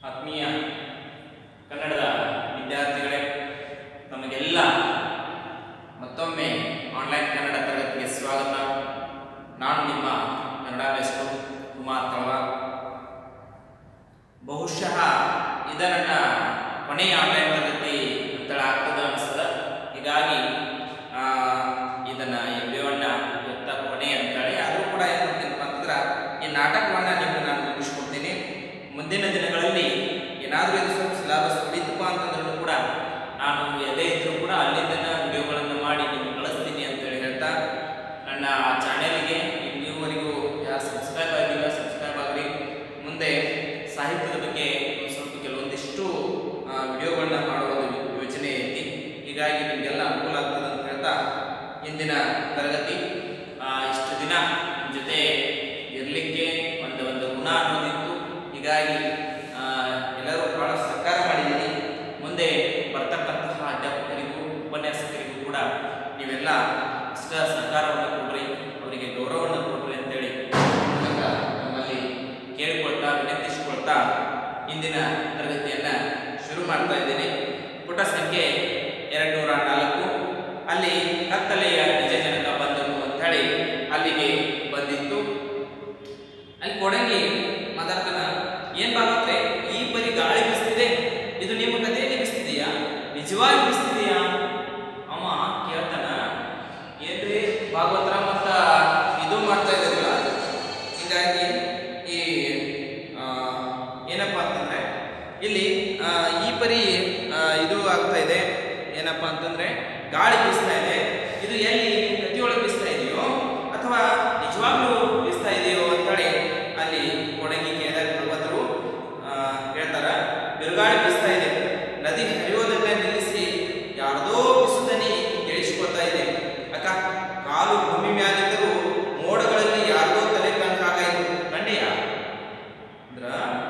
ಆತ್ಮೀಯ ಕನ್ನಡದ ವಿದ್ಯಾರ್ಥಿಗಳೇ, ತಮಗೆಲ್ಲ ಮತ್ತೊಮ್ಮೆ ಆನ್ಲೈನ್ ಕನ್ನಡ ತರಗತಿಗೆ ಸ್ವಾಗತ. ನಾನು ನಿಮ್ಮ ಕನ್ನಡ ಮೇಷ್ಟ್ರು ಕುಮಾರ್ ತಳವಾರ್. ಬಹುಶಃ ಇದು ನನ್ನ ಕೊನೆಯ ಆನ್ಲೈನ್ ತರಗತಿ ಅಂತೇಳಿ ಆಗ್ತದೆ ಅನಿಸ್ತದೆ. ಹೀಗಾಗಿ ಇದನ್ನು ಈ ವಿಡಿಯೋವನ್ನು ಇವತ್ತ ಕೊನೆ ಅಂತೇಳಿ ಆದರೂ ಕೂಡ ಏನು ಮಾಡ್ತೀನಪ್ಪ ಅಂತಂದ್ರೆ ಈ ನಾಟಕವನ್ನು ನಿಮಗೆ ನಾನು ಮುಗಿಸ್ಕೊಡ್ತೀನಿ. ಮುಂದಿನ ದಿನಗಳಲ್ಲಿ ಏನಾದರೂ ಇದು ಸ್ವಲ್ಪ ಸಿಲೆಬಸ್ ಉಳಿತಪ್ಪ ಅಂತಂದ್ರೂ ಕೂಡ ನಾನು ಎಲ್ಲೇ ಇದ್ದರೂ ಕೂಡ ಅಲ್ಲಿಂದ ವಿಡಿಯೋಗಳನ್ನು ಮಾಡಿ ನಿಮಗೆ ಕಳಿಸ್ತೀನಿ ಅಂತೇಳಿ ಹೇಳ್ತಾ, ನನ್ನ ಚಾನೆಲ್ಗೆ ಇಲ್ಲಿವರೆಗೂ ಯಾರು ಸಬ್ಸ್ಕ್ರೈಬ್ ಆಗಿಲ್ಲ ಸಬ್ಸ್ಕ್ರೈಬ್ ಆಗಲಿ. ಮುಂದೆ ಸಾಹಿತ್ಯದ ಬಗ್ಗೆ ಸ್ವಲ್ಪ ಕೆಲವೊಂದಿಷ್ಟು ವಿಡಿಯೋಗಳನ್ನ ಮಾಡುವ ಯೋಚನೆ ಐತಿ. ಹೀಗಾಗಿ ನಿಮಗೆಲ್ಲ ಅನುಕೂಲ ಆಗ್ತದೆ ಅಂತ ಹೇಳ್ತಾ ಇಂದಿನ ತರಗತಿ ಇಷ್ಟು ದಿನ ನಿಮ್ಮ ಜೊತೆ ಇರಲಿಕ್ಕೆ ಒಂದು ಗುಣ ಅನ್ನೋದಿತ್ತು. ಹೀಗಾಗಿ ಎಲ್ಲರೂ ಬಹಳ ಸಹಕಾರ ಮಾಡಿದ್ದೀನಿ. ಮುಂದೆ ಬರ್ತಕ್ಕಂತಹ ಅಧ್ಯಾಪಕರಿಗೂ ಉಪನ್ಯಾಸಕರಿಗೂ ಕೂಡ ನೀವೆಲ್ಲ ಅಷ್ಟ ಸಹಕಾರವನ್ನು ಕೊಡ್ರಿ, ಅವರಿಗೆ ಗೌರವವನ್ನು ಕೊಡ್ರಿ ಅಂತೇಳಿ ನಮ್ಮಲ್ಲಿ ಕೇಳಿಕೊಳ್ತಾ ವಿನಂತಿಸಿಕೊಳ್ತಾ ಇಂದಿನ ತರಗತಿಯನ್ನು ಶುರು ಮಾಡ್ತಾ ಇದ್ದೀನಿ. ಪುಟ ಸಂಖ್ಯೆ 204. ಅಲ್ಲಿ ಕತ್ತಲೆಯ ನಿಜಜನಕ ಬಂದನು ಅಂತ ಹೇಳಿ ಅಲ್ಲಿಗೆ ಬಂದಿತ್ತು. ಅಲ್ಲಿ ಕೊಡಂಗಿ ಮಾತಾಡ್ತಾನ, ಏನ್ ಬಾಗುತ್ತೆ ಈ ಪರಿ ಗಾಳಿ ಬೀಸ್ತಿದೆ, ಇದು ನಿಮ್ಮ ಕಥೆಯಲ್ಲಿ ಬೀಸ್ತಿದೆಯಾ, ನಿಜವಾಗಿ ಬೀಸ್ತಿದೆಯಾ? ಅವ ಕೇಳ್ತಾನ, ಏನ್ರಿ ಭಾಗವತರ ಮತ್ತ ಇದು ಮಾಡ್ತಾ ಇದ್ರಲ್ಲ. ಹೀಗಾಗಿ ಈ ಏನಪ್ಪಾ ಅಂತಂದ್ರೆ ಇಲ್ಲಿ ಈ ಪರಿ ಇದು ಆಗ್ತಾ ಇದೆ. ಏನಪ್ಪಾ ಅಂತಂದ್ರೆ ಗಾಳಿ ಬೀಸ್ತಾ ಇದೆ, ಇದು ಎಲ್ಲಿ ನಿಮ್ಮ ಕಥೆಯೊಳಗೆ ಬೀಸ್ತಾ ಇದೆಯೋ ಅಥವಾ ನಿಜವಾಗ್ಲೂ ಬೀಸ್ತಾ ಇದೆಯೋ ಅಂತೇಳಿ ಅಲ್ಲಿ ಕೊಡಂಗಿ ಕೇಳಿದಾಗ ಭಗವಂತರು ಹೇಳ್ತಾರ, ಬಿರುಗಾಳಿ ಬೀಸ್ತಾ ಇದೆ, ನದಿ ಹರಿಯೋದನ್ನ ನಿಲ್ಲಿಸಿ ಯಾರ್ದೋ ಬಿಸುದನಿ ಕೇಳಿಸ್ಕೊಳ್ತಾ ಇದೆ. ಅಕ್ಕ ಕಾಲು ಭೂಮಿ ಮ್ಯಾಲಿದ್ದರೂ ಮೋಡಗಳಲ್ಲಿ ಯಾರ್ದೋ ತಲೆ ಕಂಡಾಗಾಯಿತು, ಕಂಡೆಯ ಅಂದ್ರ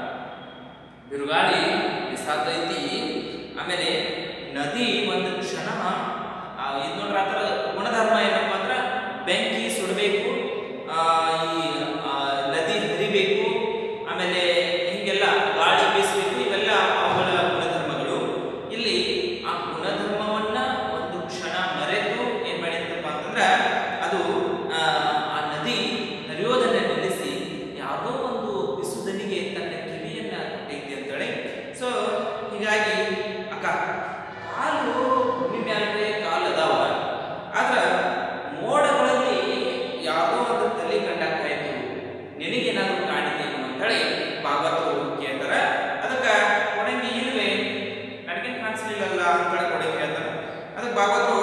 ಬಿರುಗಾಳಿ ಬಿಸಾತೈತಿ. ಆಮೇಲೆ ನದಿ ಒಂದು ಕ್ಷಣ ಇದು ನೋಡ್ರ ಆ ಥರ ಗುಣಧರ್ಮ ಏನಪ್ಪ ಅಂದ್ರೆ ಬೆಂಕಿ ಸುಡಬೇಕು, ಈ ನದಿ ಹರಿಬೇಕು, ಆಮೇಲೆ ಹಿಂಗೆಲ್ಲ ಗಾಳಿ ಬೀಸಬೇಕು, ಇವೆಲ್ಲ ಅವುಗಳ ಗುಣಧರ್ಮಗಳು. ಇಲ್ಲಿ ಆ ಗುಣಧರ್ಮವನ್ನ ಒಂದು ಕ್ಷಣ ಮರೆತು ಏನ್ ಮಾಡಿತ್ತಪ್ಪ ಅಂತಂದ್ರೆ ಅದು ಆ ನದಿ ಹರಿಯೋದನ್ನ ನಿಲ್ಲಿಸಿ ಯಾವುದೋ ಒಂದು ಬಿಸುದನಿಗೆ ತನ್ನ ಕಿವಿಯನ್ನ ಕೊಟ್ಟೈತಿ ಅಂತೇಳಿ. ಸೊ ಹೀಗಾಗಿ ಅಕ್ಕ ಕಾಲು ಭೂಮಿ ಮ್ಯಾಲೆ ಕಾಲು ಅದಾವ, ಆದ್ರ ಮೋಡಗಳಲ್ಲಿ ಯಾವುದೋ ಒಂದು ತಲೆ ಕಂಡಾಕಾಯ್ತು, ನಿನಗೇನಾದ್ರೂ ಕಾಣಿತೇನು ಅಂತೇಳಿ ಭಾಗವತರು ಕೇಳ್ತಾರ. ಅದಕ್ಕೆ ಕೊಡಂಗಿ ಇಲ್ವೇ, ನನಗೇನು ಕಾಣಿಸ್ಲಿಲ್ಲಲ್ಲ ಅಂತೇಳಿ ಕೊಡಂಗಿ ಹೇಳ್ತಾರ. ಅದಕ್ಕೆ ಭಾಗವತರು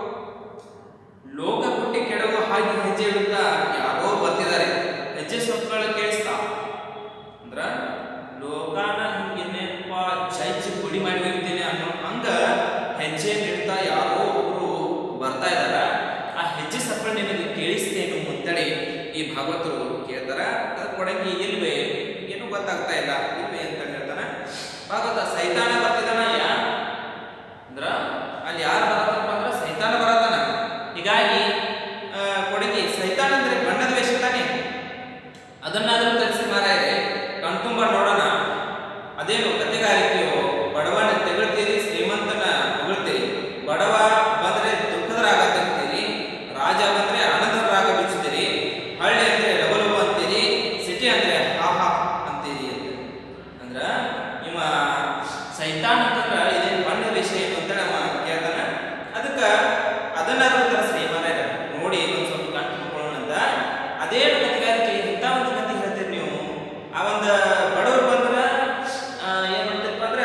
ಲೋಕ ಹುಟ್ಟಿ ಕೆಡವು ಹಾಗೆ ಹೆಜ್ಜೆ ಇಡುತ್ತಾ ಯಾರೋ ಬರ್ತಿದ್ದಾರೆ, ಹೆಜ್ಜೆ ಸೊಪ್ಪುಗಳ ಕೇಳಿಸ್ತಾ ಅಂದ್ರ ಲೋಕಾನ ಹಿಂಗೇನಪ್ಪ ಚೈಚಿ ಗುಡಿ ಮಾಡಿ ಹೋಗ್ತೀನಿ ಅನ್ನೋ ಹಂಗ ಹೆಜ್ಜೆ ಇಡ್ತಾ ಯಾರೋ ಒಬ್ರು ಬರ್ತಾ ಇದಾರ, ಆ ಹೆಜ್ಜೆ ಸಪ್ಪಳ ನಿನಗೆ ಕೇಳಿಸ್ತೇನು ಅಂತೇಳಿ ಈ ಭಾಗವತರು ಕೇಳ್ತಾರ. ಅದಕ್ಕೆ ಕೊಡಂಗಿ ಇಲ್ವೇ, ಏನು ಗೊತ್ತಾಗ್ತಾ ಇಲ್ಲ, ಇಲ್ವೇ ಅಂತ ಹೇಳ್ತಾನ. ಭಾಗವತ ಸೈತಾನ ಬರ್ತಿದ್ದಾನ ಅಂದ್ರ ಅಲ್ಲಿ ಯಾರು ಬರತ್ತಪ್ಪ ಅಂದ್ರೆ ಸೈತಾನ ಬರತ್ತಾನ. ಹೀಗಾಗಿ ಕೊಡಂಗಿ ಸೈತಾನ ಅಂದ್ರೆ ಬಣ್ಣದ ವೇಷ ತಾನೆ, ಅದನ್ನಾದ್ರೂ ತರಿಸಿ ಮಾರಾಯರೆ ಕಣ್ತುಂಬ ನೋಡೋಣ. ಅದೇನು ಕಥೆಗಾರಿಕೆಯೋ, ಬಡವನ ತೆಗಳ್ತೀರಿ ಶ್ರೀಮಂತನ ಹೊಗಳ್ತೀರಿ, ಬಡವ ಬಂದ್ರೆ ದುಃಖದ ರಾಗ ತೆಗ್ತೀರಿ, ರಾಜ ಬಂದ್ರೆ ಆನಂದದ ರಾಗ ಬಿಚ್ಚುತ್ತೀರಿ, ಹಳ್ಳಿ ಅಂದ್ರೆ ಲಬಲಬ ಅಂತೀರಿ, ಸಿಟಿ ಅಂದ್ರೆ ಹಾಹಾ ಅಂತೀರಿ ಅಂತ ಅಂದ್ರ ನಿಮ್ಮ ಸೈತಾನ್ ಅಂತಂದ್ರ ಇದೇನು ಬಣ್ಣ ವೇಷ ಏನು ಅಂತ ನಮ್ಮ ಕೇಳ್ತಾನ. ಅದಕ್ಕೆ ಅದನ್ನಾದ್ರೂ ತರಿಸ್ರಿ ಮಾರಾಯರ ನೋಡಿ ಒಂದು ಸ್ವಲ್ಪ ಕಣ್ ತುಂಬ್ಕೊಳ್ಳೋಣ ಅಂತ. ಅದೇನು ಕಥೆಗಾರಿಕೆ, ಇಂಥ ಒಂದು ಕಥೆ ಹೇಳ್ತೀರಿ ನೀವು. ಆ ಒಂದು ಬಡವರು ಬಂದ್ರ ಏನ್ ಮಾಡ್ತೀರಪ್ಪ ಅಂದ್ರೆ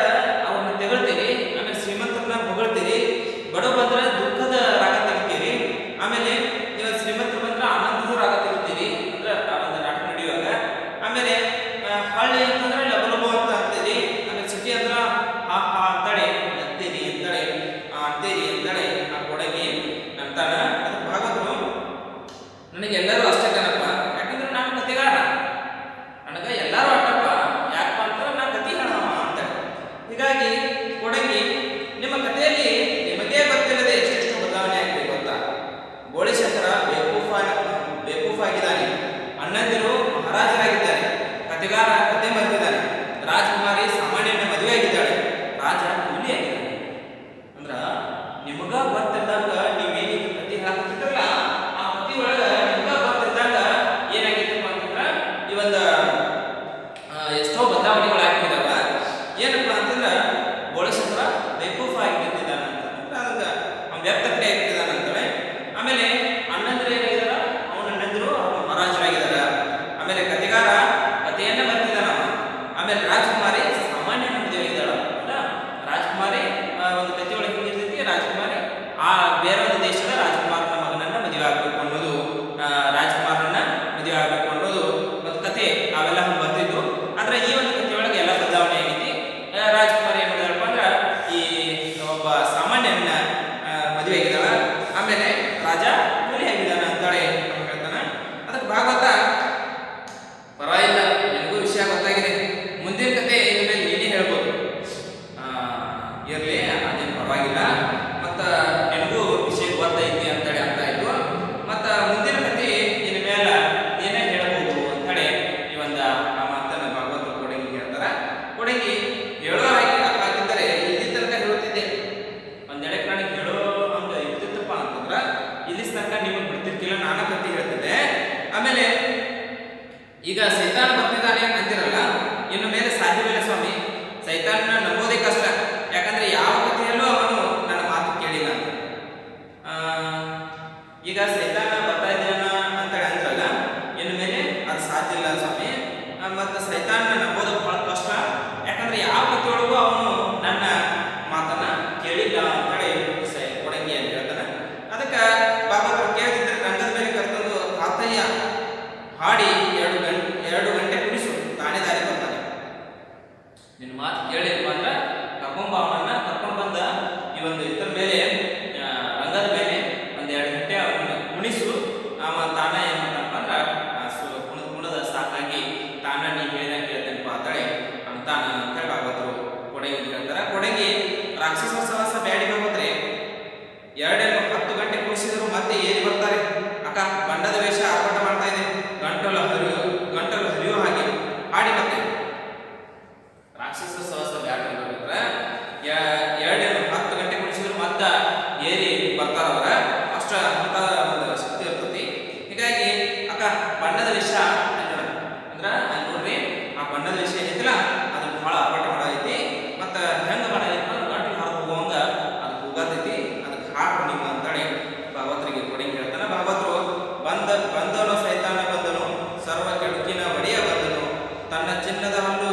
ಈಗ ಸೈತಾನ ಬರ್ತಿದ್ದಾನೆ ಅಂತಿರಲ್ಲ, ಇನ್ನು ಮೇಲೆ ಸಾಧ್ಯವಿಲ್ಲ ಸ್ವಾಮಿ, ಸೈತಾನನ ನಂಬೋದೇ ಕಷ್ಟ. ಯಾಕಂದ್ರೆ ಯಾವ ಕಥೆಯಲ್ಲೂ ಅವನು ನನ್ನ ಮಾತು ಕೇಳಿಲ್ಲ ಅಂತ. ಈಗ ಸೈತಾನ ಬರ್ತಾ ಇದ್ದಾನ ಅಂತೇಳಿ ಅಂದ್ರಲ್ಲ, ಇನ್ನು ಮೇಲೆ ಅದು ಸಾಧ್ಯ ಇಲ್ಲ ಸ್ವಾಮಿ. ಮತ್ತು ಸೈತಾನನ ನಂಬೋದು ಬಹಳ ಕಷ್ಟ. ಯಾಕಂದ್ರೆ ಯಾವ ಕಥೆಯೊಳಗೂ ಅವನು ನನ್ನ ಮಾತನ್ನ ಕೇಳಿಲ್ಲ ಅಂತೇಳಿ ಕೊಡಂಗಿ ಅಂತ ಹೇಳ್ತಾನೆ. ಅದಕ್ಕೆ ಭಾಗವತರು ಕೇಳಿದ್ರೆ ರಂಗದ ಮೇಲೆ ಕರ್ತಂದು ತಾತಯ್ಯ ಹಾಡಿ 2 ಗಂಟೆ ಕುಡಿಸು, ತಾನೇ ದಾರಿ ಬರ್ತಾನೆ. ನಿನ್ನ ಮಾತು ಕೇಳಿರಪ್ಪ ಅಂದ್ರೆ ಅವನನ್ನ ಕರ್ಕೊಂಡು ಬಂದ ಈ ಒಂದು ಇದ್ರ ಮೇಲೆ ರಂಗದ ಮೇಲೆ 1-2 ಗಂಟೆ ಅವನ್ನ ಕುಣಿಸು. ತಾನ ಏನ್ ಮಾಡ್ತಪ್ಪ ಅಂದ್ರೆ ಕುಣದ ಸಾಕಾಗಿ ತಾನ ನೀ ಹೇಳಿದ ಕೇಳ್ತೇನಪ್ಪ ಅಂತೇಳಿ ಅಂತಾನ ಅಂತೇಳಿ ಭಾಗವತರು ಕೊಡಗಿ ಹೇಳ್ತಾರ. ಕೊಡಗಿ ರಾಕ್ಷಸ ಸಹವಾಸ ಬ್ಯಾಡಿ ಹೋಗ್ರೆ 10 ಗಂಟೆ ಕುಣಿಸಿದ್ರು ಮತ್ತೆ ಏರಿ ಬರ್ತಾರೆ. ಅಕ್ಕ ಬಣ್ಣದ ವೇಷ ಆರ್ಭಟ ಮಾಡ್ತಾ ಇದೆ, ಗಂಟಲು ಹರಿಯೋ ಹಾಗೆ ಹಾಡಿ ಮತ್ತೆ ರಾಕ್ಷಸ ಸಹವಾಸ ಬ್ಯಾಡಿ ಹೋಗ್ರೆ 10 ಗಂಟೆ ಕುಣಿಸಿದ್ರು ಮತ್ತ ಏರಿ ಬರ್ತಾರವ್ರ. ಅಷ್ಟ ಅಂತ ಒಂದು ಶಕ್ತಿ ಇರ್ತತಿ. ಹೀಗಾಗಿ ಅಕ್ಕ ಬಣ್ಣದ ವೇಷ ಅಂದ್ರ ನೋಡ್ರಿ, ಆ ಬಣ್ಣದ ವೇಷ ಏನೈತಿಲ್ಲ ಅದು ಬಹಳ ಆರ್ಭಟ ಮಾಡೈತಿ. ಮತ್ತ ಹೆಂಗ ಮಾಡೈತಿ ಅಂದ್ರೆ ಗಂಟಲು ಹರಿದು ಹೋಗಂಗ ಅದು ಕೂಗಾತೈತಿ, ಅದಕ್ಕೆ ಹಾಡು ನಿಮ್ಮ ಅಂತೇಳಿ ಭಾಗವತರಿಗೆ ಕೊಡಂಗಿ ಹೇಳ್ತಾನೆ. ಭಾಗವತರು ಬಂದನು ಸೈತಾನ ಬಂದನು, ಸರ್ವ ಕೆಡುಕಿನ ಒಡೆಯ ಬಂದನು, ತನ್ನ ಚಿನ್ನದ ಹಲ್ಲು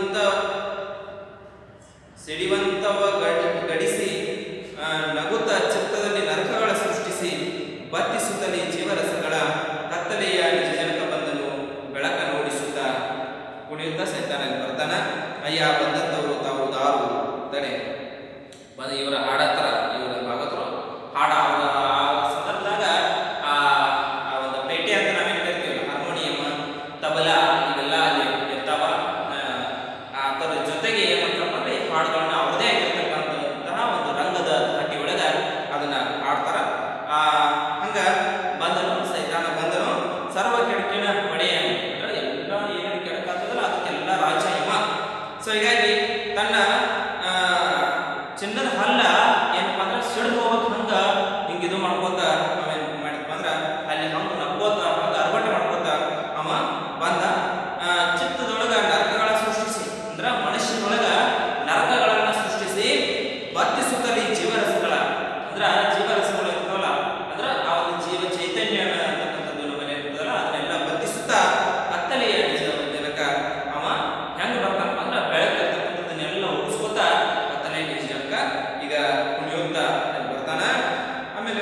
ಸಿಡಿವಂತವ ಗಡಿಸಿ ನಗುತ್ತ ಚಿತ್ತದಲ್ಲಿ ನರಕಗಳ ಸೃಷ್ಟಿಸಿ ಬತ್ತಿಸುತ್ತಲೇ ಜೀವರಸಗಳ ಕತ್ತಲೆಯ ನಿಜ ಜನಕ ಬಂದನು, ಬೆಳಕ ನೋಡಿಸುತ್ತ ಕುಣಿಯುತ್ತ ಸೈತಾನ ಬರ್ತಾನ. ಅಯ್ಯ ಬಂದಂತವರು ತಾವು ದಾರು ತಡೆ ಬಂದ ಇವರ ಹಾಡತ್ತರ ಇವರ ಭಾಗವತರು ಹಾಡ ಸಂದರ್ಭದಾಗ ಆ ಒಂದು ಪೇಟೆ ಅಂತ ನಾವೇನು ಕರಿತೀವಿ, ಹಾರ್ಮೋನಿಯಂ, ತಬಲಾ ಇವೆಲ್ಲ ಅಲ್ಲಿ ಇರ್ತಾವ. ಅದರ ಜೊತೆಗೆ ಏನಂತಪ್ಪ ಅಂದ್ರೆ ಈ ಹಾಡುಗಳನ್ನ ಅವ್ರದೇ ಆಗಿರ್ತಕ್ಕಂತಹ ಒಂದು ರಂಗದ ಹಟ್ಟಿ ಒಳಗ ಅದನ್ನ ಹಾಡ್ತಾರ. ಹಂಗ ಬಂದನು ಸೈತಾನ ಬಂದನು, ಸರ್ವ ಕೆಡುಕಿನ ಒಡೆಯ, ಎಲ್ಲ ಏನು ಕೆಡಕಾಗ್ತದಲ್ಲ ಅದಕ್ಕೆಲ್ಲ ರಾಜ ಇವ. ಸೊ ಹೀಗಾಗಿ ತನ್ನ ಚಿನ್ನದ ಹಲ್ಲ ಏನಪ್ಪಾ ಅಂದ್ರೆ ಸಿಡಿದು ಹೋಗ್ಬೇಕು, ಹಂಗ ಹಿಂಗ ಇದು ಮಾಡ್ಕೋತ ಅವೇನ್ ಮಾಡಿದ್ಪ ಅಂದ್ರ ಅಲ್ಲಿ ಹಂಗ ನಕ್ಕೋತ ಹಂಗ ಅರ್ಭಟ ಮಾಡ್ಕೋತ ಅವ ಬಂದ. ಚಿತ್ತದೊಳಗ ನರಕಗಳ ಸೃಷ್ಟಿಸಿ ಅಂದ್ರ ಮನುಷ್ಯನೊಳಗ ನರಕಗಳನ್ನ ಸೃಷ್ಟಿಸಿ ಬತ್ತಿಸುತ್ತಲಿ ಜೀವರಸಗಳ ಅಂದ್ರ ಜೀವರಸಗಳು ಇರ್ತಾವಲ್ಲ, ಅಂದ್ರ ಆ ಒಂದು ಜೀವ ಚೈತನ್ಯ ಅಂತಕ್ಕಂಥದ್ದು ನಮ್ಮಲ್ಲಿ ಇರ್ತದಲ್ಲ ಅದನ್ನೆಲ್ಲ ಬತ್ತಿಸುತ್ತ ಕತ್ತಲೆಯ ಜನಕ ಅವ ಹೆಂಗ ಬರ್ತಾನಪ್ಪ ಅಂದ್ರ ಬೆಳಕು ಇರ್ತಕ್ಕಂಥದ್ದನ್ನೆಲ್ಲ ಉಳಿಸ್ಕೊತ ಕತ್ತಲೆಯ ನಿಜ ಜನಕ ಈಗ ಕುಣಿಯುತ್ತ ಬರ್ತಾನ. ಆಮೇಲೆ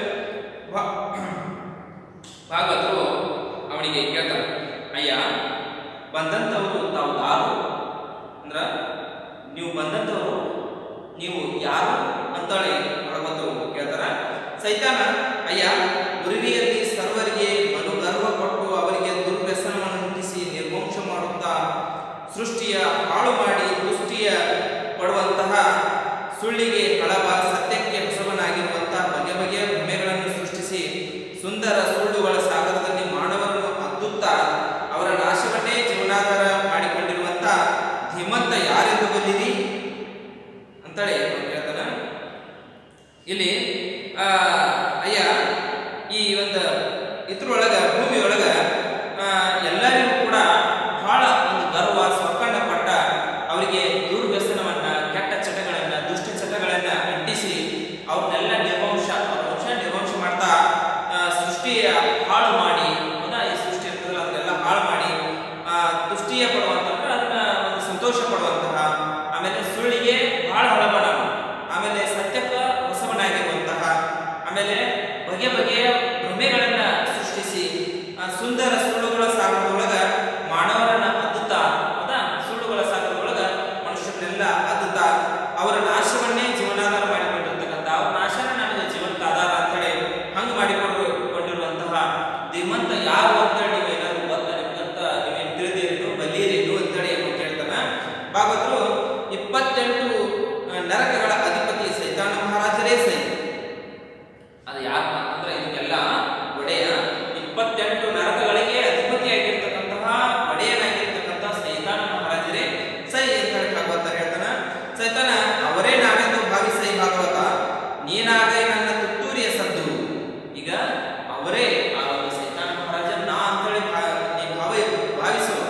ಭಾಗವತರು ಅವನಿಗೆ ಕೇಳ್ತಾನ, ಅಯ್ಯ ಬಂದಂತವರು ತಾವು ದಾರು ಅಂದ್ರ ನೀವು ಬಂದಂತವರು ನೀವು ಯಾರು ಅಂತೇಳಿ ಭಾಗವತರು ಕೇಳ್ತಾರ. ಸೈತಾನ ಅಯ್ಯ ಉರಿವಿಯಲ್ಲಿ ಸರ್ವರಿಗೆ ಮನುಗರ್ವ ಕೊಟ್ಟು ಅವರಿಗೆ ದುರ್ವ್ಯಸನವನ್ನು ಹುಟ್ಟಿಸಿ ನಿರ್ವಂಶ ಮಾಡುತ್ತಾ ಸೃಷ್ಟಿಯ ಹಾಳು ಮಾಡಿ ದೃಷ್ಟಿಯ ಪಡುವಂತಹ ಸುಳ್ಳಿಗೆ ಕಳವ ಸತ್ಯಕ್ಕೆ ಹೊಸವನಾಗಿರುವಂತಹ ಬಗೆ ಬಗೆಯ ಭ್ರಮೆಗಳನ್ನು ಸೃಷ್ಟಿಸಿ ಸುಂದರ ಸುಳ್ಳುಗಳ ಸಾಗರದಲ್ಲಿ ಮಾನವರನ್ನು ಅದ್ದುತ್ತಾ ಅವರ ನಾಶವನ್ನೇ ಜೀವನಾಧಾರ ಮಾಡಿಕೊಂಡಿರುವಂತ ಧೀಮಂತ ಯಾರೆಂದು ಬಂದಿರಿ ಅಂತೇಳಿ ಹೇಳ್ತಾನ. ಇಲ್ಲಿ ಅಯ್ಯ ಈ ಒಂದು ಇದ್ರೊಳಗ ಭೂಮಿಯೊಳಗ ಎಲ್ಲರಿಗೂ ಕೂಡ ಬಹಳ ಒಂದು ಗರ್ವ ಸ್ವಕಂಡ ಪಟ್ಟ ಅವರಿಗೆ ದುರ್ವ್ಯಸನವನ್ನ ಕೆಟ್ಟ ಚಟಗಳನ್ನ ದುಷ್ಟ ಚಟಗಳನ್ನ ಅಂಟಿಸಿ ಅವ್ರನ್ನೆಲ್ಲ ನಿರ್ವಂಶ ಮಾಡ್ತಾ ಸೃಷ್ಟಿಯ ಹಾಳು ಮಾಡಿ, ಈ ಸೃಷ್ಟಿ ಇರ್ತದಲ್ಲ ಅದನ್ನೆಲ್ಲ ಹಾಳು ಮಾಡಿ ತುಷ್ಟಿಯ ಪಡುವಂತಹ ಅದನ್ನ ಒಂದು ಸಂತೋಷ ಪಡುವಂತಹ, ಆಮೇಲೆ ಸುಳ್ಳಿಗೆ ಬಹಳ ಹಳಬನ, ಆಮೇಲೆ ಸತ್ಯಕ್ಕ ಹೊಸವನಾಗಿರುವಂತಹ, ಆಮೇಲೆ ಬಗೆ ಬಗೆಯ ಭ್ರಮೆಗಳನ್ನ ಸೃಷ್ಟಿಸಿ ಸುಂದರ ಸುಳ್ಳುಗಳ ಸಾಗರದೊಳಗ ಮಾನವರನ್ನ ಅದ್ದುತ್ತಾ, ಹೌದಾ, ಸುಳ್ಳುಗಳ ಸಾಗರದೊಳಗ ಮನುಷ್ಯರನ್ನೆಲ್ಲ ಅದ್ದುತ್ತಾ ಅವರ ನಾಶವನ್ನೇ ಜೀವನಾಧಾರ ಮಾಡಿಕೊಂಡಿರ್ತಕ್ಕಂಥ, ಅವ್ರ ನಾಶನ ನನಗೆ ಜೀವನಕ್ಕೆ ಆಧಾರ ಅಂತೇಳಿ ಹಂಗ ಮಾಡಿಕೊಂಡಿರುವಂತಹ ಧೀಮಂತ ಯಾರು ಅಂತೇಳಿ ನೀವೇನಾದ್ರು ನಿಮ್ಗಂತ ನೀವೇನು ತಿಳಿದಿರೇನು ಬಲ್ಲಿರೇನು ಅಂತೇಳಿ ಕೇಳ್ತಾನ. ಭಾಗವತರು 28 ನರಕಗಳ ಅಧಿಪತಿ ಸೈತಾನ ಮಹಾರಾಜರೇ ಸೈ. ಅದು ಯಾರು ಅಂತಂದ್ರೆ ಇದಕ್ಕೆಲ್ಲ ಒಡೆಯ 28 ನರಕಗಳಿಗೆ ಅಧಿಪತಿಯಾಗಿರ್ತಕ್ಕಂತಹ ಒಡೆಯನಾಗಿರ್ತಕ್ಕಂತಹ ಸೈತಾನ ಮಹಾರಾಜರೇ ಸೈ ಅಂತ ಹೇಳಿ ಭಾಗವತ ಹೇಳ್ತಾನ. ಸೈತಾನ ಅವರೇ ನಾನೆಂದು ಭಾವಿಸೈ ಭಾಗವತ, ನೀನಾಗೈ ನನ್ನ ತುತ್ತೂರಿಯ ಸದ್ದು. ಈಗ ಅವರೇ ಆ ಒಂದು ಸೈತಾನ ಮಹಾರಾಜ ನಾ ಅಂತೇಳಿ ಭಾವಿಸುವ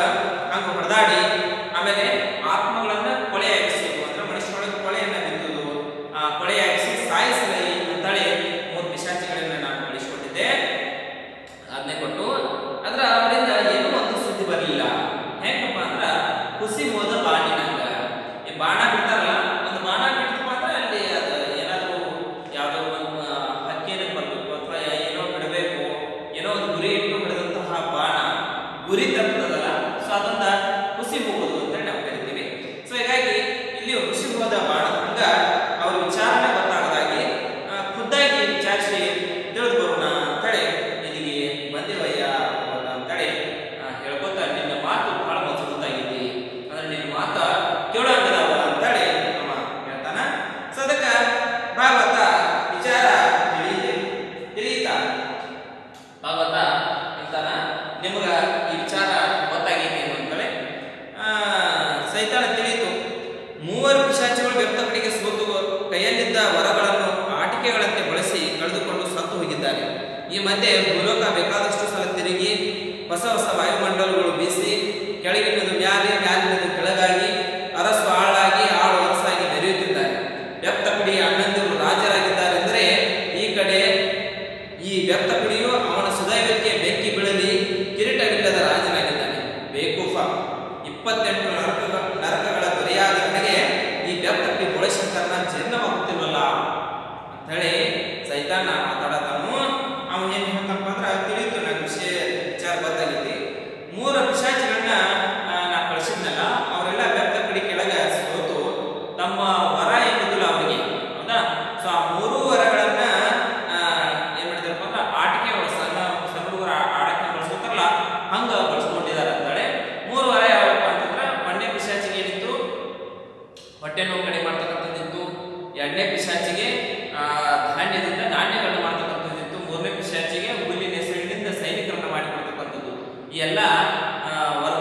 ಹಂಗ ಹೊಡೆದಾಡಿ ಆಮೇಲೆ ಆತ್ಮಗಳನ್ನ ಕೊಳೆಯಾಗಿಸೋದು ಅಂದ್ರೆ ಮನುಷ್ಯನೊಳಗೆ ಕೊಳೆಯನ್ನ ಬಿತ್ತುವುದು, ಕೊಳೆಯಾಗಿಸಿ ಸಾಯಿಸಲಿ ಅಂತೇಳಿ 3 ಪಿಶಾಚಿಗಳನ್ನ ನಾನು ಕಳಿಸಿಕೊಟ್ಟಿದ್ದೆ. ಅದನ್ನೇ ಕೊಟ್ಟು ಅದ್ರ ಅವರಿಂದ ಏನೂ ಒಂದು ಸುದ್ದಿ ಬರಲಿಲ್ಲ. ಹೆಂಗಪ್ಪ ಅಂದ್ರ ಕುಸಿ ಹೋದ ಬಾಣಿನಂಗ ಈ ಬಾಣ ಬಿಡ್ತಾರಲ್ಲ, ಒಂದು ಬಾಣ ಬಿಡ್ತಪ್ಪ ಅಂದ್ರೆ ಅಲ್ಲಿ ಅದು ಏನಾದ್ರು ಯಾವುದೋ ಒಂದು ಹಕ್ಕಿಯನ್ನು ಕೊಲ್ಲಬೇಕು ಅಥವಾ ಏನೋ ಬಿಡಬೇಕು, ಏನೋ ಒಂದು ಗುರಿ ಇಟ್ಟು ಬಿಡದಂತಹ ಬಾಣ ಗುರಿ ತಪ್ಪದಲ್ಲ, ಸೊ ಅದೊಂದ ಕುಸಿ ಹೋಗೋದು ಅಂತೇಳಿ ನಾವು ಕರಿತೀವಿ. ಸೊ ಹೀಗಾಗಿ ಇಲ್ಲಿ ಕುಸಿ ಹೋದ ಬಾಣ ಹಂಗ ಅವ್ರ ವಿಚಾರಣೆ ಗೊತ್ತಾಗದಾಗಿ ಖುದ್ದಾಗಿ ವಿಚಾರಿಸಿ ತಿಳಿದು ಬರೋಣ ಅಂತೇಳಿ ಇಲ್ಲಿಗೆ ಬಂದಿವಯ್ಯ ಅಂತೇಳಿ ಹೇಳ್ಕೊತ ನಿನ್ನ ಮಾತು ಬಹಳ ಮಜಬೂತಾಗೈತಿ, ಅಂದ್ರೆ ನಿನ್ನ ಮಾತ ಕೇಳೋಂಗದವ ಅಂತೇಳಿ ನಮ್ಮ ಹೇಳ್ತಾನ. ಸೊ ಅದಕ್ಕೆ ಭಾಗವತ ವಿಚಾರ ತಿಳಿಯಿತ ಭಾಗವತ ಅಂತಾನ ನಿಮ್ಗ ಈ ವಿಚಾರ ಗೊತ್ತಾಗೈತಿ ಅಂತೇಳಿ ಸೈತಾನ ತಿಳಿಯಿತು. 3 ಪಿಶಾಚಿಗಳು ಬೆತ್ತಕಡೆಗೆ ಸೋತು ಕೈಯಲ್ಲಿದ್ದ ವರಗಳನ್ನು ಆಟಿಕೆಗಳಂತೆ ಬಳಸಿ ಕಳೆದುಕೊಂಡು ಸತ್ತು ಹೋಗಿದ್ದಾರೆ. ಈ ಮಧ್ಯೆ ಭೂಲೋಕ ಬೇಕಾದಷ್ಟು ಸಲ ತಿರುಗಿ ಹೊಸ ಹೊಸ ವಾಯುಮಂಡಲಗಳು ಬೀಸಿ ಕೆಳಗಿನದು ಮ್ಯಾಲೆ, ಮ್ಯಾಲಿನದು ಕೆಳಗಾಗಿ, ಅರಸು ಆಳಾಗಿ, ಆಳು ಅರಸಾಗಿ ಮೆರೆಯುತ್ತಿದ್ದಾರೆ. ಬೆತ್ತಕಡಿ ಅಣ್ಣಂದಿರು ರಾಜರಾಗಿದ್ದಾರೆ ಅಂದರೆ ಈ ಕಡೆ ಈ ಬೆತ್ತಕಡಿಯು ಅವನ ಸುದೈವಕ್ಕೆ ಬೆಂಕಿ ಬೀಳಲಿ ಕಿರೀಟವಿಲ್ಲದ ರಾಜನಾಗಿದ್ದಾನೆ. ಬೇಕೂಫ 28 ನರಕಗಳ ದೊರೆಯಾದ ನನಗೆ ಈ ಬೆತ್ತಕಡಿ ಬೋಳಶಂಕರನ ಜನ್ಮವಾಗುತ್ತಿಲ್ವಲ್ಲ ಅಂತ ಹೇಳಿ ಸೈತಾನ ಮಾತಾಡತಾನು. ಅವನು ಏನ್ ಹೇಳ್ತಪ್ಪ ಅಂದ್ರೆ ತಿಳಿತು, ನಂಗೆ ವಿಚಾರ ಗೊತ್ತಾಗೈತಿ. 3 ಪಿಶಾಚಿಗಳನ್ನ ನಾ ಕಳಿಸಿದ್ನಲ್ಲ, ಅವರೆಲ್ಲ ಬೆತ್ತಕಡಿ ಕೆಳಗೆ ಸೋತು ತಮ್ಮ ವರ ಏನಿದಿಲ್ಲ ಅವರಿಗೆ, ಹೌದಾ? ಸೊ ಆ 3 ವರಗಳನ್ನ ಏನ್ ಮಾಡಿದಾರಪ್ಪ ಅಂದ್ರೆ ಆಟಿಕೆಗಳು, ಸಣ್ಣ ಸಣ್ಣ ಹುಡುಗರ ಆಡಕ್ಕೆ ಬಳಸ್ಕೊತಾರಲ್ಲ ಹಂಗ ಬಳಸ್ಕೊಂಡಿದ್ದಾರೆ ಅಂತಾಳೆ. 3 ವರ ಯಾವಪ್ಪ ಅಂತಂದ್ರೆ 1ನೇ ಪಿಶಾಚಿಗೆ ಏನಿತ್ತು ಹೊಟ್ಟೆ ನೋವು ಕಡಿಮೆ ಮಾಡ್ತಕ್ಕಂಥದ್ದಿತ್ತು, 2ನೇ ಪಿಶಾಚಿಗೆ ಧಾನ್ಯದಿಂದ ನಾಣ್ಯಗಳನ್ನ ಮಾಡ್ತಕ್ಕಂಥದ್ದಿತ್ತು, 3ನೇ ಪಿಶಾಚಿಗೆ ಹುಲ್ಲಿನ ಹೆಸರಿನಿಂದ ಸೈನಿಕರನ್ನ ಮಾಡಿಕೊಡ್ತಕ್ಕಂಥದ್ದು. ಈ ಎಲ್ಲ ವರ